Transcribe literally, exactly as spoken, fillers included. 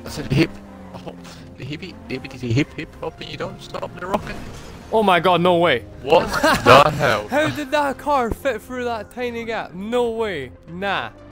I said hip hop, the hippie, hippity hip hip hop, and you don't stop the rocking. Oh my god, no way. What the hell? How did that car fit through that tiny gap? No way. Nah.